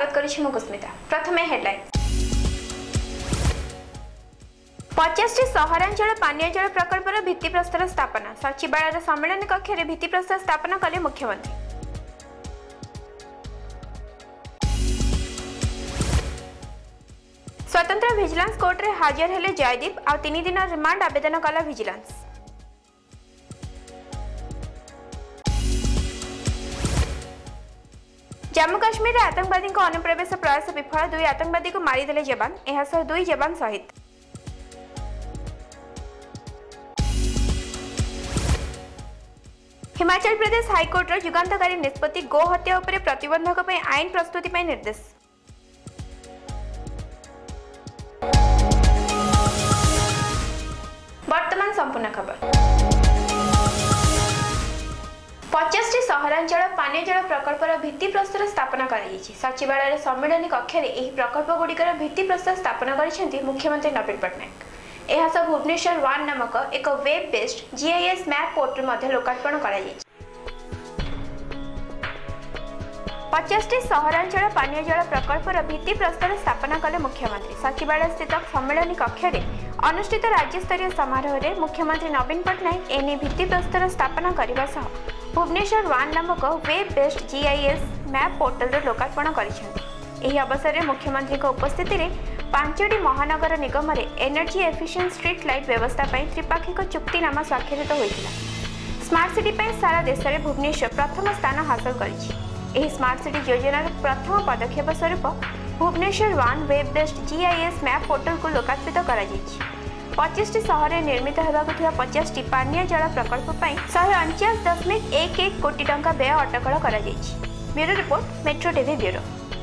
स्वागत करिछि मु कुस्मिता। प्रथमे हेडलाइन 50टी सहरांचल पानीय जल प्रकल्पर भित्तिप्रस्तर स्थापना। सचिवालय सम्मेलन कक्ष में भित्तिप्रस्तर स्थापना कले मुख्यमंत्री। स्वतंत्र विजिलेंस कोर्ट रे हाजिर हेले जयदीप आ 3 दिन रिमांड आवेदन कला विजिलेंस। जम्मू काश्मीर में आतंकवादी अनुप्रवेश प्रयास विफल। 2 आतंकवादी को मारिदेले जवान। यह सह 2 जवान शहीद। हिमाचल प्रदेश हाईकोर्ट युगांतकारी निष्पत्ति। गो हत्या उपरे प्रतिबंधक पर आईन प्रस्तुति पर निर्देश। वर्तमान संपूर्ण खबर। 50टी सहरांचल पानीय जल प्रकल्पर भित्तिप्रस्तर स्थापना कर सचिवालय सम्मेलन कक्ष में यह प्रकल्प गुड़िकर भित्तिप्रस्तर स्थापना कर मुख्यमंत्री नवीन पट्टनायक। यह सब भुवनेश्वर 1 नामक एक web based GIS map portal लोकार्पण कर 50टी सहरांचल पानीय जल प्रकल्पर भित्तिप्रस्तर स्थापना कले मुख्यमंत्री। सचिवालय स्थित सम्मेलन कक्ष में अनुष्ठित राज्यस्तरीय समारोह में मुख्यमंत्री नवीन पट्टनायक एने भित्तिप्रस्तर स्थापना करने सह भुवनेश्वर 1 नामक web based GIS map portal लोकार्पण कर अवसर में मुख्यमंत्री उपस्थिति में 5टी महानगर निगम रे एनर्जी एफिशिएंट स्ट्रीट लाइट व्यवस्था त्रिपाक्षिक चुक्तिनामा स्वाक्षरित होता। स्मार्ट सिटी सारा देश में भुवनेश्वर प्रथम स्थान हासिल कर स्मार्ट सिटी योजनार प्रथम पदक्षेप स्वरूप Bhubaneswar 1 web based GIS map portal को लोकार्पित कर 25टी सहर में निर्मित होगाक 50टी पानीय जल प्रकल्प 149.11 कोटी टंका व्यय अटकल कर। Bureau report, metro TV bureau.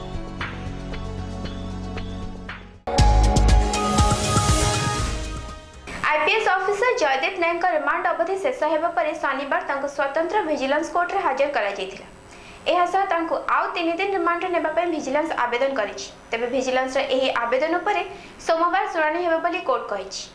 IPS officer Jaydeep Nayak remand अवधि शेष होगा पर शनिवार स्वतंत्र विजिलेंस कोर्ट रे हाजिर कराଯାଇଥିଲା। यह सह आउ 3 दिन रिमांड नेबापై विजिलेंस आवेदन करिछि। तबे विजिलेंस एही आवेदन पर सोमवार शुणाणी हेबो बोली कोर्ट कहिछि।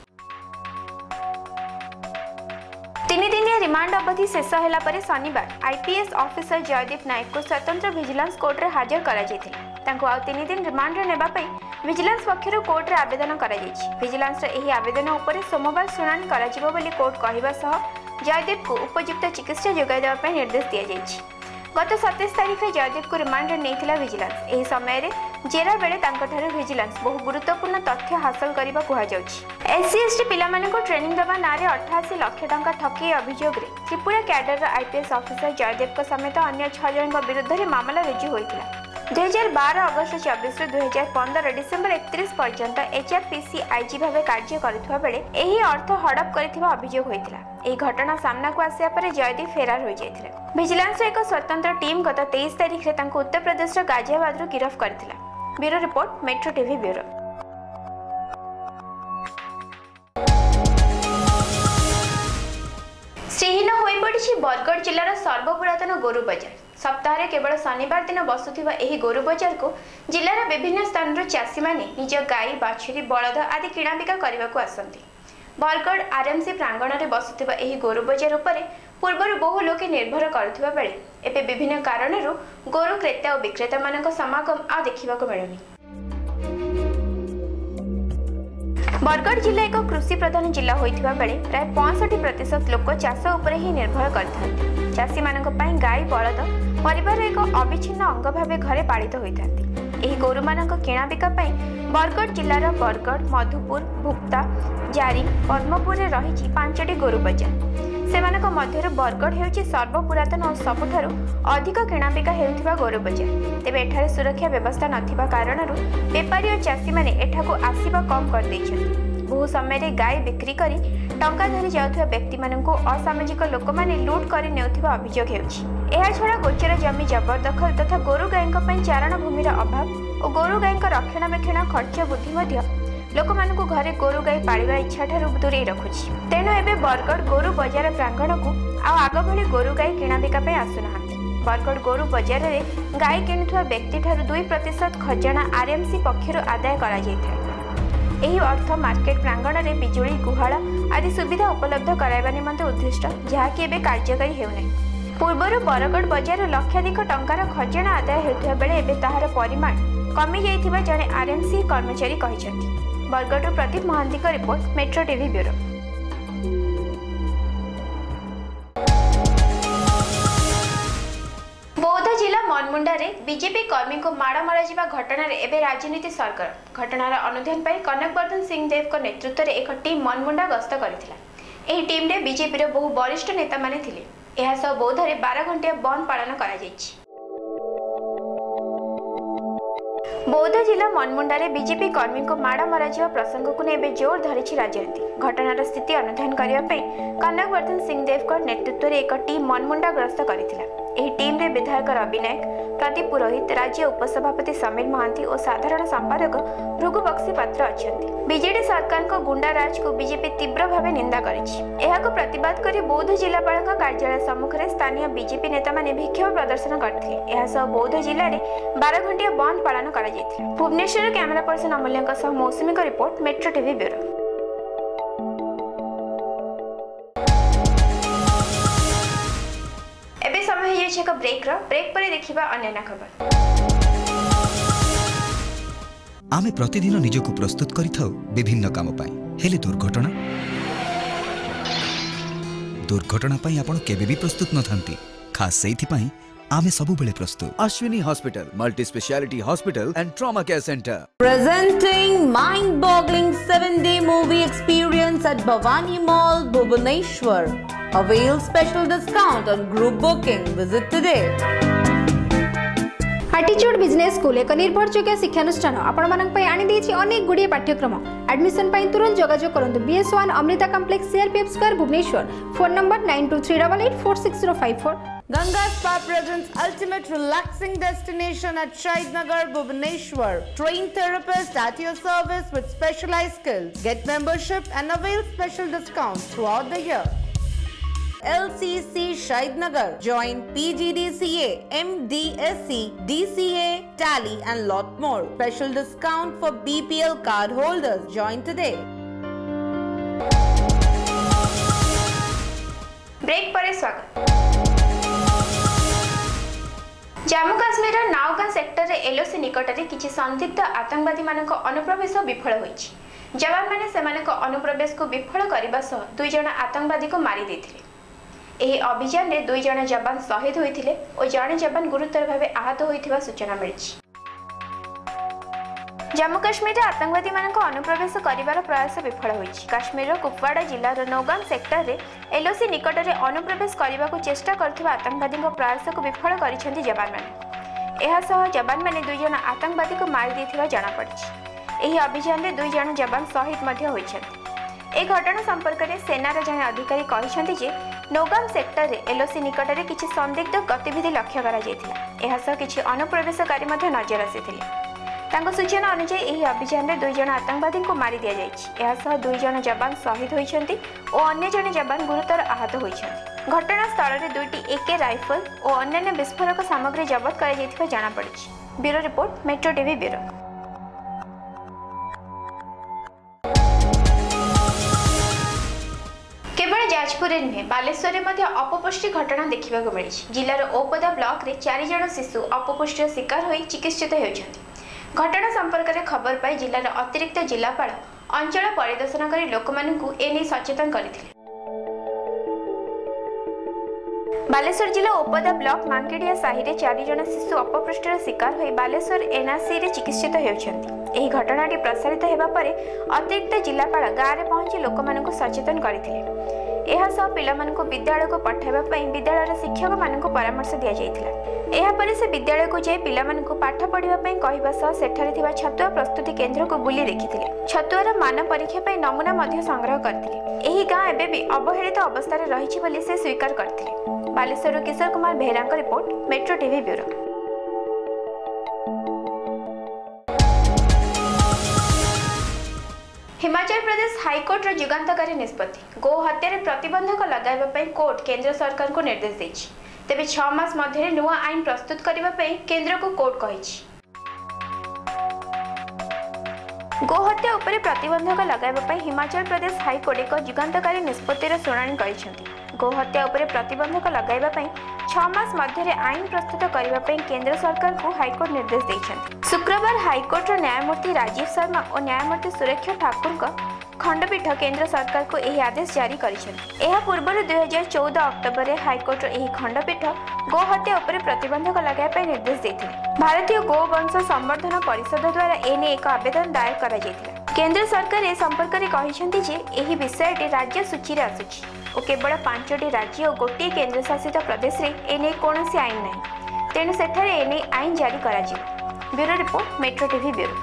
3 दिनिया रिमांड अवधि शेष होला पर शनिवार आईपीएस ऑफिसर जयदीप नायक को स्वतंत्र विजिलेंस कोर्ट रे हाजिर कराଯାଇଥିଲା। तांको आउ 3 दिन रिमांड रे नेबापై विजिलेंस पक्षर कोर्ट रे आवेदन कराଯାଇଛି। विजिलेंस एही आवेदन उपर सोमवार शुणाणी कराजिबो बोली कोर्ट कहिबा सह जयदीप को उपयुक्त चिकित्सा जोगाई देबा पై निर्देश दिया जायछि। गत 27 तारिख में जयदीप को रिमांड नहीं विजिलेंस। यह समय जेरा बेले विजिलेंस बहु गुरुत्वपूर्ण तथ्य हासिल करने कहुच्छी। एससी एसटी पिलामानंको ट्रेनिंग देवा ना 88 लाख टंका ठकी अभियोग में Tripura cadre IPS officer Jaydeep समेत अन्य 6 जन विरुद्ध में मामला रुजु होता। 2012 अगस्त 24 2015 डिसेम्बर 31 पर्यंत एचआरपीसी आईजी भाव कार्य करुवा बेले यही अर्थ हड़प कर अभियोग होता। यह घटना सामना को आसिया पर जयदीप फेरार हो जाते। विजिलेंस एक स्वतंत्र टीम गत 23 तारिख में उत्तर प्रदेश गाजियाबाद गिरफ्त करथिला। Bureau report, metro TV bureau. श्रीहीन हो पड़ी बरगढ़ जिलार सर्वपुरातन गोरु बजार। सप्ताह केवल शनिवार दिन बसुथिबा एही गोरु बजार को जिलार विभिन्न स्थान चाषी माने निज गाई बाछुरी बलद आदि किणाबिका करने को आसती। बरगढ़ आरएमसी प्रांगण में बसुथिबा एही गोरु बजार उपरे पूर्वर बहु लोके निर्भर करुथिबा बेले एबे विभिन्न कारणरू गोरु क्रेता और विक्रेता मानक समागम आ देखिबाको मिलुनी। बरगढ़ जिला एक कृषि प्रधान जिला होइथिबा बेले प्राय 65% लोक चाष उपरे ही निर्भर करथांती। चाषी मानक पई गाई बलद परिवार एक अविच्छिन्न अंग भाव घरे पालित होइथांती। एही गोरु मानक किणाबिका पई बरगढ़ जिलार बरगढ़, मधुपुर, भुक्ता, जारी, पद्मपुर रे रहिछि 5टी गोरु बजार। सेमानक मध्यरु बरगढ़ हेउछि सर्वपुरातन और सबुठारु अधिक किणाबिका हेउथिबा गोरु बजार। तेबे एठारे सुरक्षा व्यवस्था नथिबा कारणरू बेपारी और चाषी माने एठाको आसीबा कम कर दैछथि। बहु समय गाय बिक्री करी टंका धरी जाउथिबा व्यक्ति माननको असामाजिक लोक माने लूट करी नेउथिबा अभियोग हेउछि। एहा छडा गोचर जमी जबरदखल तथा गोरु गायक पई चारण भूमिर अभाव और गोरु गायक रक्षणाबेक्षण खर्च वृद्धि मध्य लोक मानकु घरे गोरु गाय पालिबा इच्छा ठारू दूरे रखुछि। तेणु एबे बरगढ़ गोरु बजार प्रांगण को आग भली गोरु गाय किणाबिका पई आसुनाहांती। बरगढ़ गोरु बजार रे गाय किणुथुवा व्यक्ति ठारू 2% खजाना आरएमसी पक्षरु आदाय करा जायथाय। एही अर्थ मार्केट प्रांगण में बिजुली गुहाल आदि सुविधा उपलब्ध कराइबा निमंते उद्दिष्ट जहाँकि एबे कार्यकारी हेउनाही। पूर्वरु बरगढ़ बजार लक्षाधिक टंकार खजाना आदाय हेउथुवा बेले एबे ताहार परिमाण कमी जाइथिबा जणे आरएमसी कर्मचारी कहिसथि। बरगढ़ प्रदीप महांती का रिपोर्ट, मेट्रो टीवी ब्यूरो। बौद्ध जिला मनमुंडा रे बीजेपी कर्मी को माड़ मरा घटना रे एबे राजनीति सरगरम। घटनार अनुध्यान पर कनकवर्धन सिंह देव को नेतृत्व में एक टीम मनमुंडा गस्त करथिला। एही टीम रे बीजेपी रो बहु वरिष्ठ नेता माने थिले। एहा सब बौद्ध रे 12 घंटिया बंद पालन करा जायछि। बौद्ध जिला मनमुंडा रे बीजेपी कर्मी को माड़ मरा प्रसंग को एबे जोर धरिछि राजनीति। घटनार स्थिति अनुध्यान करिया पई कनकवर्धन सिंह देव को नेतृत्व में एक टीम मनमुंडा ग्रस्त करथिला। एही टीम रे विधायक रवि नायक, प्रदीप पुरोहित, राज्य उपसभापति समीर महांती और साधारण संपादक भृगु बक्सी पात्र अछंती। बीजेडी सरकार को गुंडा राज को बीजेपी तीव्र भावे निंदा करिछि। एहाको प्रतिवाद करी बौद्ध जिलापाल कार्यालय सम्मुख में स्थानीय बीजेपी नेता माने विक्षोभ प्रदर्शन करथिले। एहा सह बौद्ध जिले में 12 घंटिया बंद पालन करा जायथिला। भुवनेश्वर कैमरा पर्सन अमूल्यंक सह मौसुमी का रिपोर्ट, मेट्रो टीवी ब्यूरो। एबे समय है एक ब्रेक पर देखिबा अन्य खबर। आमे प्रतिदिन निजको प्रस्तुत करिथाउ विभिन्न काम पाई, हेले दुर्घटना पाई आपण केबे भी प्रस्तुत न थांती। खास सेइथि पाई आमे सबु बेले प्रस्तुत। Ashwini hospital, multi speciality hospital and trauma care centre, presenting mind-boggling 7-day movie experience at Bhavani Mall, Bhubaneswar. Avail special discount on group booking. Visit today. Attitude business school एक निर्भरयोग्य शिक्षानुष्ठान आपण मानक पई आनी देछि अनेक गुडी पाठ्यक्रम। एडमिशन पई तुरंत जोगाजोग करंतु। BS1 Amrita complex CRPF square Bhubaneswar. Phone number 9238846054। Ganga Spa presents ultimate relaxing destination at Shaidnagar, Bhubaneswar. Trained therapist at your service with specialized skills. Get membership and avail special discounts throughout the year. LCC Shaidnagar. Join PGDCA, MDSC, DCA, Tally and lot more. Special discount for BPL card holders. Join today. Break पर स्वागत। Jammu Kashmir Naugam sector रे LOC निकट में किसी संदिग्ध आतंकवादी मानक अनुप्रवेश विफल होइछि। जवान माने सेमानक अनुप्रवेश को विफल करबा सह 2 जण आतंकवादी को मारी देथिले। एही अभियान में 2 जण जवान शहीद होइथिले और जणे जवान गुरुतर भावे आहत होइथिबा सूचना मिलिछि। जम्मू काश्मीर रे आतंकवादी मानक अनुप्रवेश करिवार प्रयास विफल होइछि। काश्मीर कुपवाड़ा जिल्लार नौगाम सेक्टर रे एलओसी निकट में अनुप्रवेश करने को चेष्टा करथिबा आतंकवादी प्रयास को विफल करिसेंति जवान माने। एहा सह जवान माने 2 जण आतंकवादी को मारी देथिबा जଣା पड़िछि। एही अभियान में 2 जण जवान शहीद मध्ये होइछन्ति। ए घटना संपर्क में सेनार जने अधिकारी कहिसेंति जे नौगाम सेक्टर रे एलओसी निकट में किसी संदिग्ध गतिविधि लक्ष्य करा जायथिला। एहा सह किछि अनुप्रवेशकारी मध्ये नजर आसिथिले। तांको सूचना अनुसार यही अभियान में 2 जण आतंकवादी को मारी दिया जायछि। एहा सह 2 जण जवान शहीद होइछन्ति और अन्य जने जवान गुरुतर आहत होइछन्ति। घटना स्थल रे 2टी AK राइफल और अन्य विस्फोरक सामग्री जब्त करा जायथिबा जଣା पड़िछि। Bureau report, metro TV bureau. केवल जाजपुर नुहे बालेश्वर में अपपुष्टि घटना देखा मिली। जिलार ओपदा ब्लॉक रे 4 जण शिशु अपपुष्टिर शिकार होई चिकित्सित होउछन्ति। घटना संपर्क में खबर पाई जिलार अतिरिक्त जिलापाल अंचल परिदर्शन कर लोकमानंकु एने सचेतन करथिले। बालेश्वर जिला ओपदा ब्लॉक मांकेडिया साही रे 4 जण शिशु अपपुष्टिर शिकार होई बालेश्वर एनआरसी रे चिकित्सित होउछन्ति। एही घटनाटी प्रसारित हेबा परे अतिरिक्त जिलापाल गाँव में पहुंची लोकमानंकु सचेतन करथिले। एहा सह पिलामानंकु विद्यालय को पठाइबा पई विद्यालयर शिक्षक मानंकु परामर्श दिया जायथिला। एहा परे से विद्यालय को जाई पिलामानंकु पाठ पढ़िबा पई कहिबा सह सेठारे थिबा छतुआ प्रस्तुति केंद्र को बुली देखिथिले। छतुआर मान परीक्षा पई नमूना मध्ये संग्रह करथिले। एही गाँ एबे भी अवहेलित अवस्था रे रहिछि बोली से स्वीकार करथिले। बालेश्वर किशोर कुमार बेहरा का report, metro TV bureau. Himachal Pradesh high court रो जुगांतकारी निष्पत्ति। गो हत्या रे प्रतिबंधक लगाइबा पई कोर्ट केंद्र सरकार को निर्देश देछि। तेबे 6 मास मध्य नुआ आईन प्रस्तुत करिबा पई केंद्र को कोर्ट कहिछि। गो हत्या उपरे प्रतिबंधक लगाइबा पई हिमाचल प्रदेश हाईकोर्ट एक जुगांतकारी निष्पत्तिर शुणाणी करिसेंति। गोहत्या उपरे प्रतिबंधक लगाइबा पई 6 मास मध्य आईन प्रस्तुत करने पर केंद्र सरकार को हाईकोर्ट निर्देश देते। शुक्रवार हाईकोर्ट न्यायमूर्ति राजीव शर्मा और न्यायमूर्ति सुरेक्षा ठाकुर खंडपीठ केंद्र सरकार को यह आदेश जारी करिसेंति। पूर्व 2014 अक्टोबर में हाईकोर्ट यह खंडपीठ गोहत्या उपरे प्रतिबंधक लगाइबा निर्देश देते। भारतीय गोवंश संवर्धन परिषद द्वारा एने एक आवेदन दायर करा जायतिला। केंद्र सरकार ए संपर्क में कहिसेंति जे एही विषयटी राज्य सूची रे आसुछि और केवल 5टी राज्य और गोटे केंद्र शासित प्रदेश रे एने कोनोसी आईन नाही, तेणु सेठारे एने आईन जारी करा जिवो। Bureau report, metro TV bureau.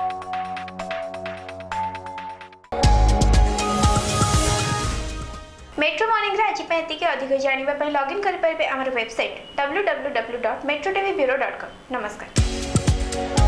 Metro morning आज अधिक जानवाई लॉगिन करें आम वेबसाइट www.metrotvbureau.com। नमस्कार।